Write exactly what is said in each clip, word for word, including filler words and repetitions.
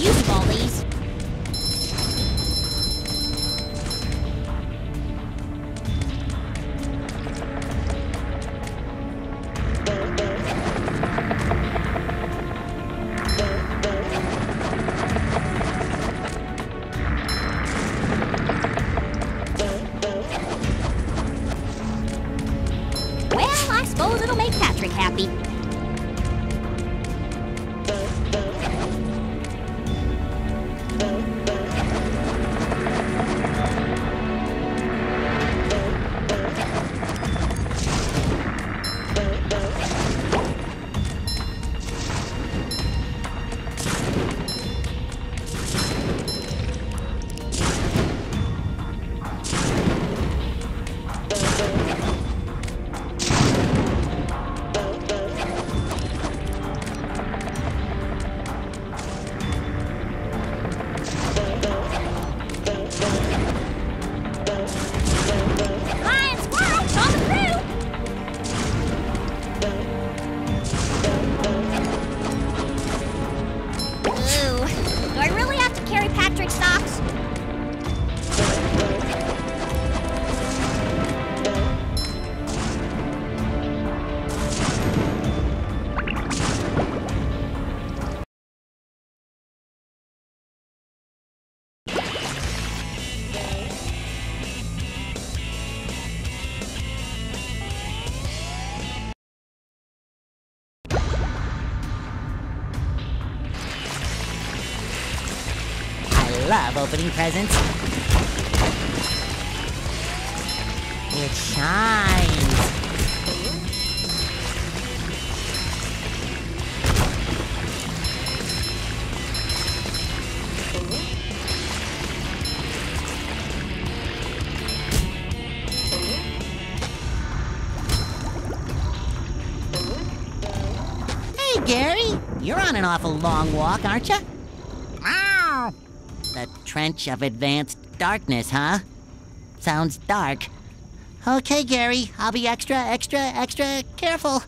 use of all these. Well, I suppose it'll make Patrick happy. Love opening presents. It shines. Hey, Gary, you're on an awful long walk, aren't you? The Trench of Advanced Darkness, huh? Sounds dark. Okay, Gary, I'll be extra, extra, extra careful.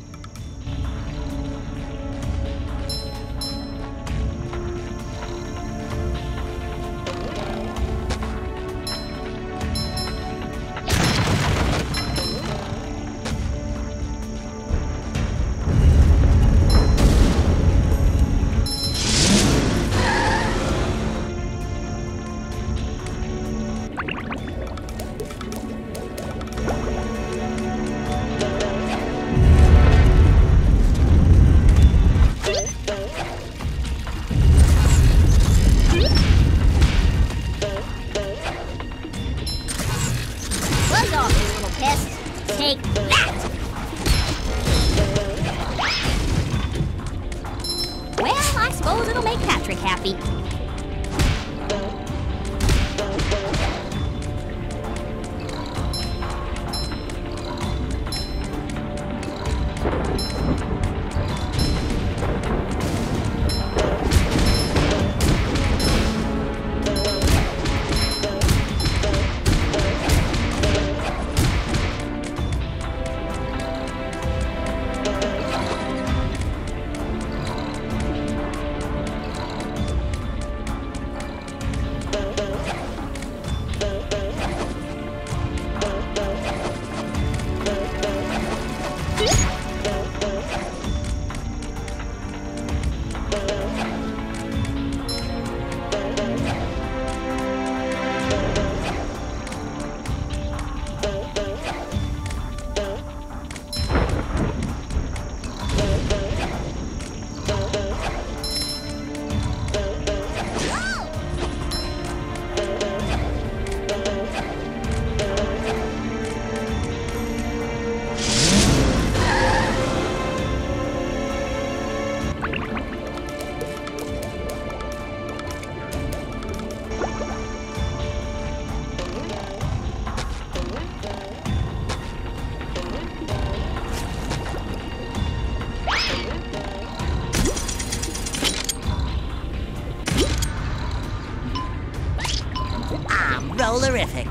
Take that! Well, I suppose it'll make Patrick happy. Rollerific.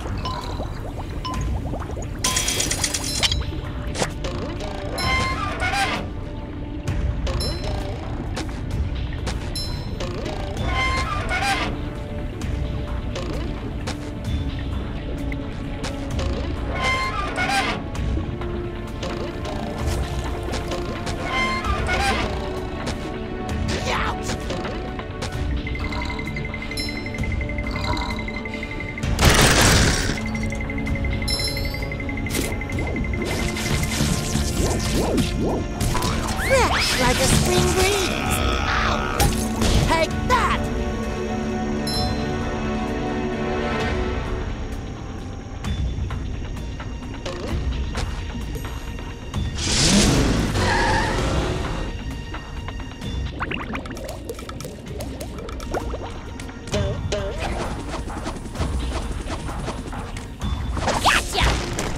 like a spring breeze. Take that! Gotcha!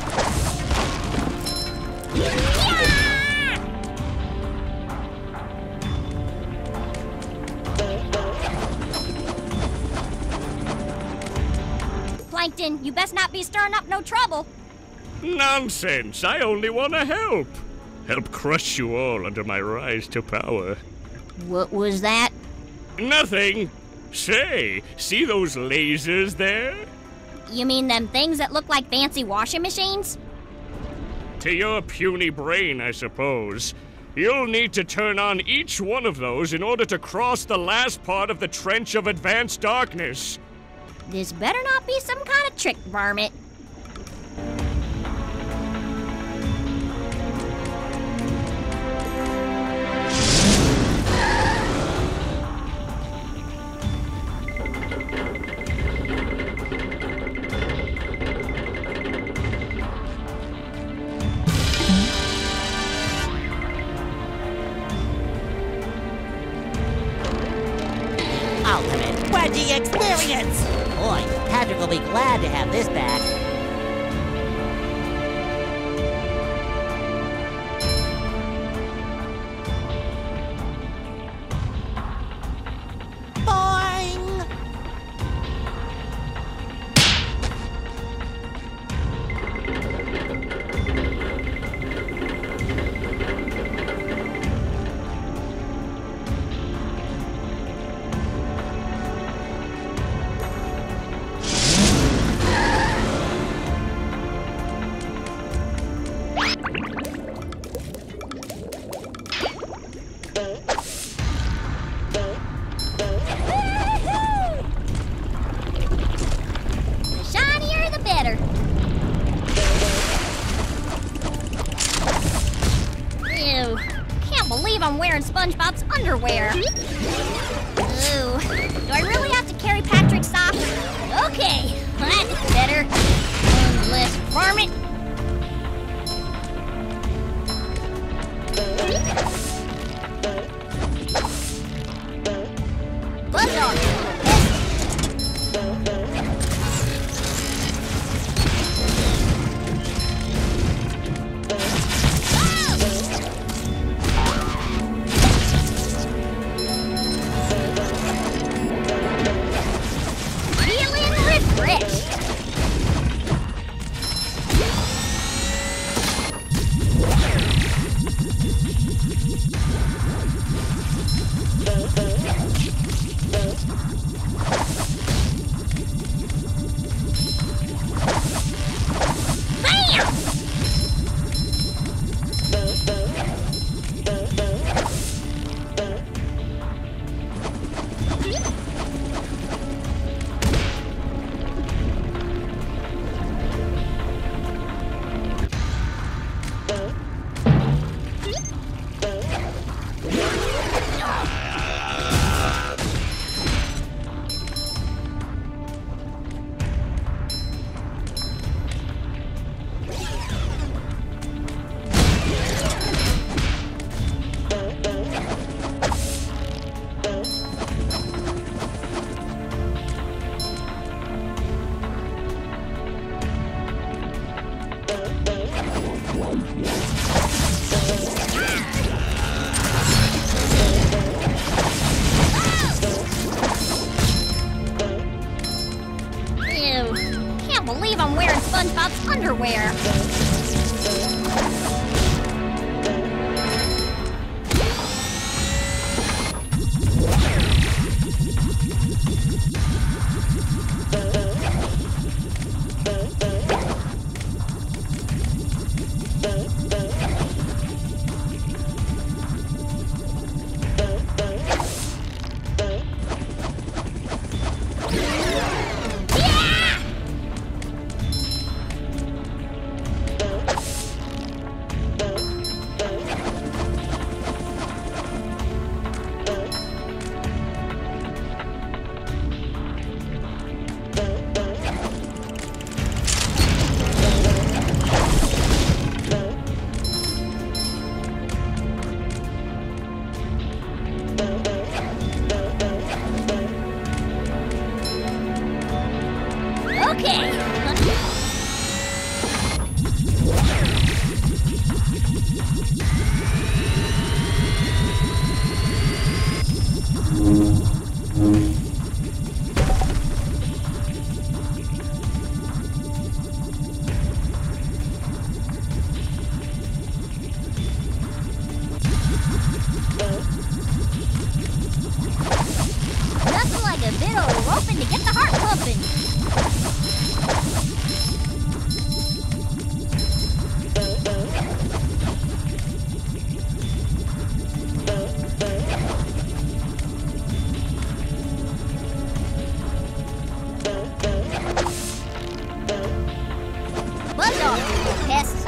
Yeah! Plankton, you best not be stirring up no trouble. Nonsense! I only want to help. Help crush you all under my rise to power. What was that? Nothing! Say, see those lasers there? You mean them things that look like fancy washing machines? To your puny brain, I suppose. You'll need to turn on each one of those in order to cross the last part of the Trench of Advanced Darkness. This better not be some kind of trick, varmint. Ultimate Wedgie experience! Boy, Patrick will be glad to have this back. Boing! The shinier, the better. Ew. Can't believe I'm wearing SpongeBob's underwear. Ooh. Do I really have to carry Patrick's socks? Okay, that's better. One less varmint. Buzz off. Feeling refreshed. Bam! Ew. Can't believe I'm wearing SpongeBob's underwear. Yeah! Okay. Nothing like a bit of roping to get the heart pumping. Buzz off, you little pests.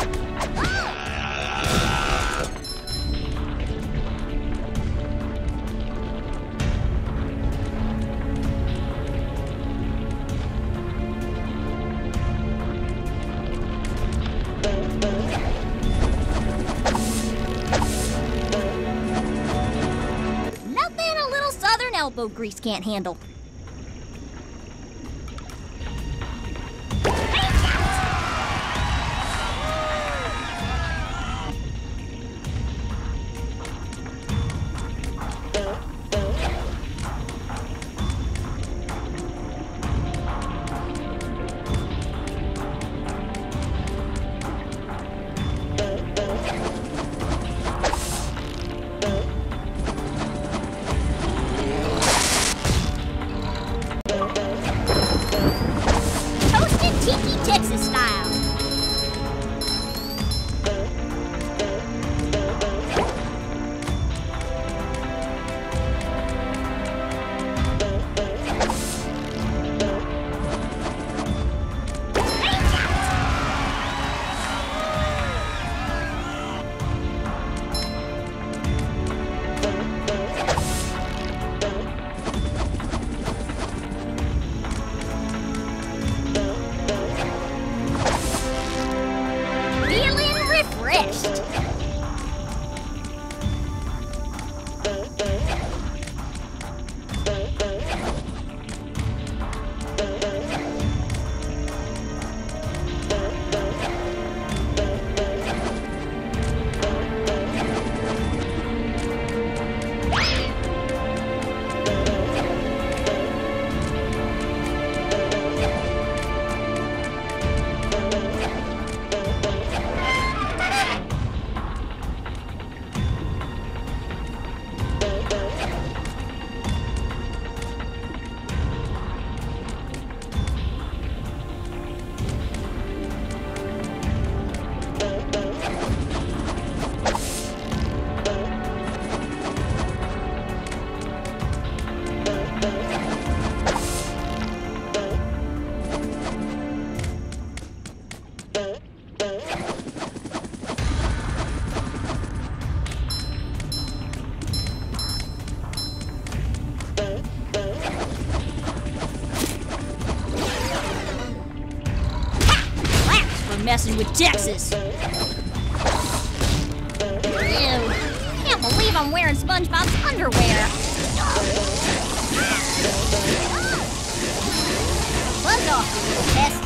Nothing a little southern elbow grease can't handle. Toasted Tiki Texas style. Feeling refreshed. Messing with Texas. Ew. Can't believe I'm wearing SpongeBob's underwear. Buzz off, you little pest.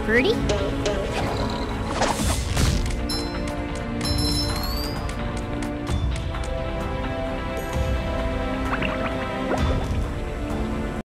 Birdie?